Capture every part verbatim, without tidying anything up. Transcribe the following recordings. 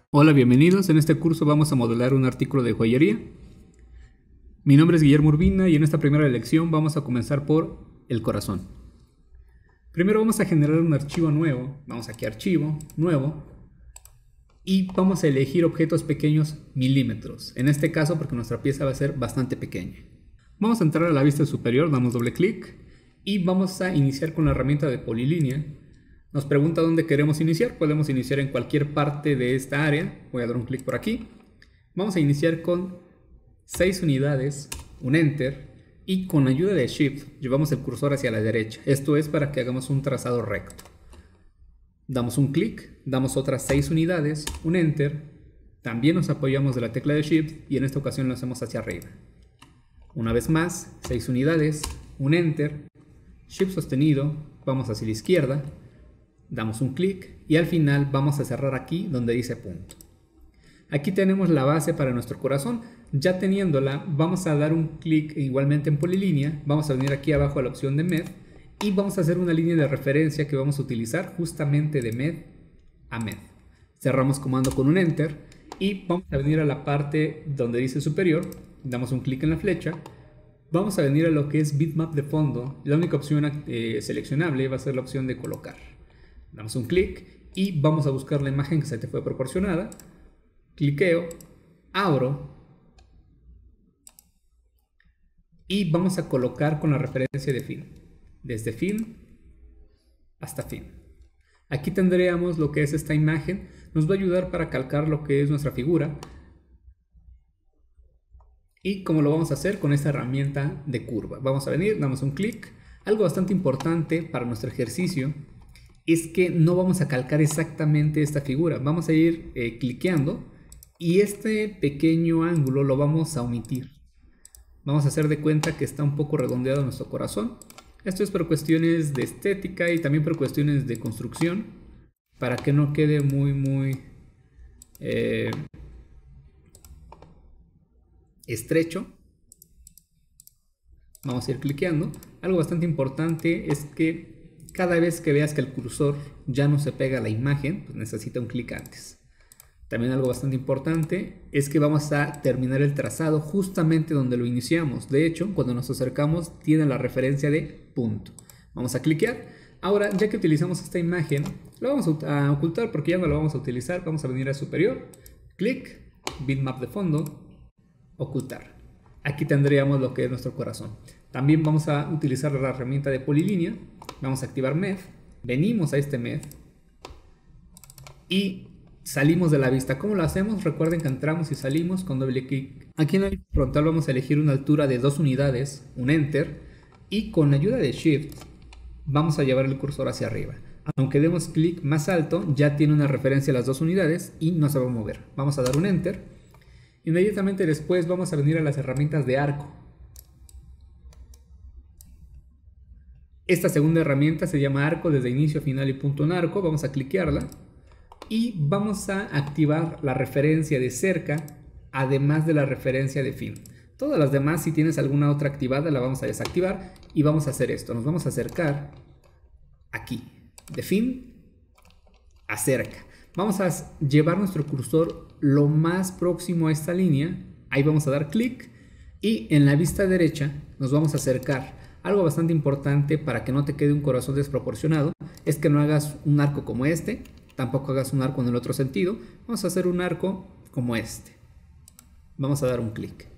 Hola, bienvenidos. En este curso vamos a modelar un artículo de joyería. Mi nombre es Guillermo Urbina y en esta primera lección vamos a comenzar por el corazón. Primero vamos a generar un archivo nuevo. Vamos aquí a archivo, nuevo. Y vamos a elegir objetos pequeños milímetros. En este caso porque nuestra pieza va a ser bastante pequeña. Vamos a entrar a la vista superior, damos doble clic y vamos a iniciar con la herramienta de polilínea. Nos pregunta dónde queremos iniciar. Podemos iniciar en cualquier parte de esta área. Voy a dar un clic por aquí. Vamos a iniciar con seis unidades, un Enter, y con ayuda de Shift llevamos el cursor hacia la derecha. Esto es para que hagamos un trazado recto. Damos un clic, damos otras seis unidades, un Enter, también nos apoyamos de la tecla de Shift y en esta ocasión lo hacemos hacia arriba. Una vez más, seis unidades, un Enter, Shift sostenido, vamos hacia la izquierda, damos un clic y al final vamos a cerrar aquí donde dice punto. Aquí tenemos la base para nuestro corazón. Ya teniéndola, vamos a dar un clic igualmente en polilínea, vamos a venir aquí abajo a la opción de Med y vamos a hacer una línea de referencia que vamos a utilizar justamente de Med a Med. Cerramos comando con un Enter y vamos a venir a la parte donde dice superior, damos un clic en la flecha, vamos a venir a lo que es bitmap de fondo. La única opción eh, seleccionable va a ser la opción de colocar. Damos un clic y vamos a buscar la imagen que se te fue proporcionada. Cliqueo, abro y vamos a colocar con la referencia de fin. Desde fin hasta fin. Aquí tendríamos lo que es esta imagen. Nos va a ayudar para calcar lo que es nuestra figura. Y como lo vamos a hacer con esta herramienta de curva. Vamos a venir, damos un clic. Algo bastante importante para nuestro ejercicio es que no vamos a calcar exactamente esta figura. Vamos a ir eh, cliqueando y este pequeño ángulo lo vamos a omitir. Vamos a hacer de cuenta que está un poco redondeado nuestro corazón. Esto es por cuestiones de estética y también por cuestiones de construcción, para que no quede muy muy eh, estrecho. Vamos a ir cliqueando. Algo bastante importante es que cada vez que veas que el cursor ya no se pega a la imagen, pues necesita un clic antes. También algo bastante importante es que vamos a terminar el trazado justamente donde lo iniciamos. De hecho, cuando nos acercamos tiene la referencia de punto. Vamos a cliquear. Ahora, ya que utilizamos esta imagen, lo vamos a ocultar porque ya no lo vamos a utilizar. Vamos a venir a superior, clic, bitmap de fondo, ocultar. Aquí tendríamos lo que es nuestro corazón. También vamos a utilizar la herramienta de polilínea. Vamos a activar Med. Venimos a este Med y salimos de la vista. ¿Cómo lo hacemos? Recuerden que entramos y salimos con doble clic. Aquí en el frontal vamos a elegir una altura de dos unidades, un Enter, y con la ayuda de Shift vamos a llevar el cursor hacia arriba. Aunque demos clic más alto, ya tiene una referencia a las dos unidades y no se va a mover. Vamos a dar un Enter. Inmediatamente después vamos a venir a las herramientas de arco. Esta segunda herramienta se llama arco desde inicio, final y punto en arco. Vamos a cliquearla y vamos a activar la referencia de cerca, además de la referencia de fin. Todas las demás, si tienes alguna otra activada, la vamos a desactivar y vamos a hacer esto. Nos vamos a acercar aquí, de fin a cerca. Vamos a llevar nuestro cursor lo más próximo a esta línea. Ahí vamos a dar clic y en la vista derecha nos vamos a acercar. Algo bastante importante para que no te quede un corazón desproporcionado es que no hagas un arco como este, tampoco hagas un arco en el otro sentido. Vamos a hacer un arco como este. Vamos a dar un clic.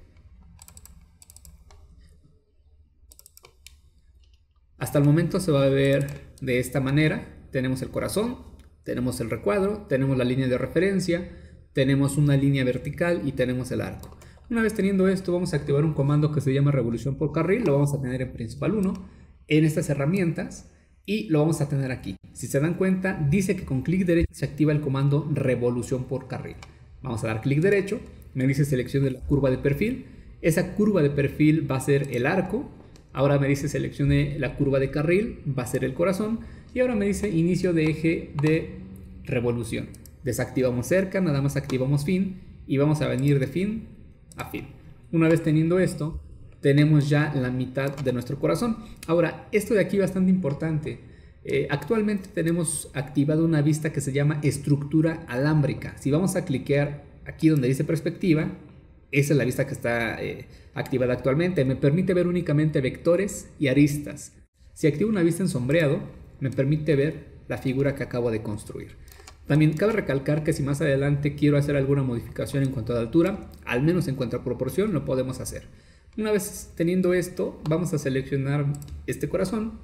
Hasta el momento se va a ver de esta manera. Tenemos el corazón, tenemos el recuadro, tenemos la línea de referencia, tenemos una línea vertical y tenemos el arco. Una vez teniendo esto, vamos a activar un comando que se llama revolución por carril. Lo vamos a tener en principal uno, en estas herramientas, y lo vamos a tener aquí. Si se dan cuenta, dice que con clic derecho se activa el comando revolución por carril. Vamos a dar clic derecho, me dice selección de la curva de perfil. Esa curva de perfil va a ser el arco. Ahora me dice seleccione la curva de carril, va a ser el corazón. Y ahora me dice inicio de eje de revolución. Desactivamos cerca, nada más activamos fin y vamos a venir de fin a fin. Una vez teniendo esto, tenemos ya la mitad de nuestro corazón. Ahora, esto de aquí es bastante importante. Eh, actualmente tenemos activada una vista que se llama estructura alámbrica. Si vamos a cliquear aquí donde dice perspectiva, esa es la vista que está eh, activada actualmente. Me permite ver únicamente vectores y aristas. Si activo una vista en sombreado, me permite ver la figura que acabo de construir. También cabe recalcar que si más adelante quiero hacer alguna modificación en cuanto a altura, al menos en cuanto a proporción, lo podemos hacer. Una vez teniendo esto, vamos a seleccionar este corazón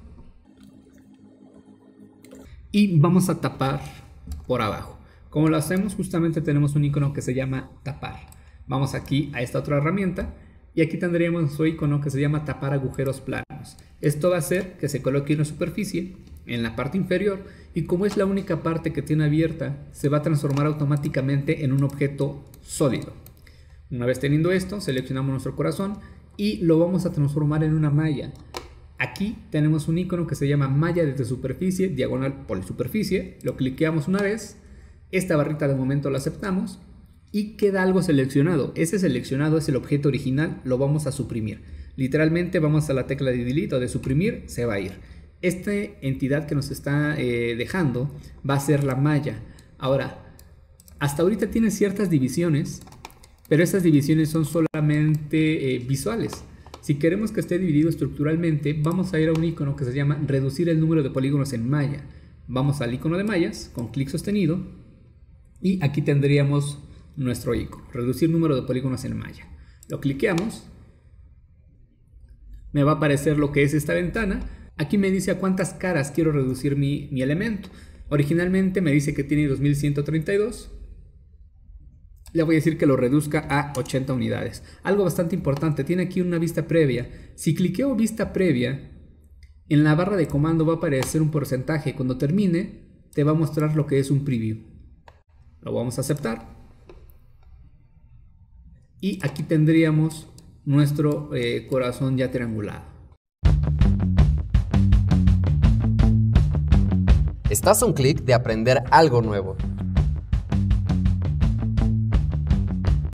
y vamos a tapar por abajo. Como lo hacemos, justamente tenemos un icono que se llama tapar. Vamos aquí a esta otra herramienta y aquí tendríamos un icono que se llama tapar agujeros planos. Esto va a hacer que se coloque una superficie en la parte inferior y como es la única parte que tiene abierta, se va a transformar automáticamente en un objeto sólido. Una vez teniendo esto, seleccionamos nuestro corazón y lo vamos a transformar en una malla. Aquí tenemos un icono que se llama malla desde superficie, diagonal polisuperficie. Lo cliqueamos una vez, esta barrita de momento la aceptamos y queda algo seleccionado. Ese seleccionado es el objeto original, lo vamos a suprimir. Literalmente vamos a la tecla de delete o de suprimir, se va a ir. Esta entidad que nos está eh, dejando va a ser la malla. Ahora, hasta ahorita tiene ciertas divisiones, pero estas divisiones son solamente eh, visuales. Si queremos que esté dividido estructuralmente, vamos a ir a un icono que se llama reducir el número de polígonos en malla. Vamos al icono de mallas con clic sostenido y aquí tendríamos nuestro icono, reducir número de polígonos en malla. Lo cliqueamos, me va a aparecer lo que es esta ventana. Aquí me dice a cuántas caras quiero reducir mi, mi elemento. Originalmente me dice que tiene dos mil ciento treinta y dos. Le voy a decir que lo reduzca a ochenta unidades. Algo bastante importante, tiene aquí una vista previa. Si cliqueo vista previa, en la barra de comando va a aparecer un porcentaje. Cuando termine, te va a mostrar lo que es un preview. Lo vamos a aceptar. Y aquí tendríamos nuestro eh, corazón ya triangulado. Estás a un clic de aprender algo nuevo.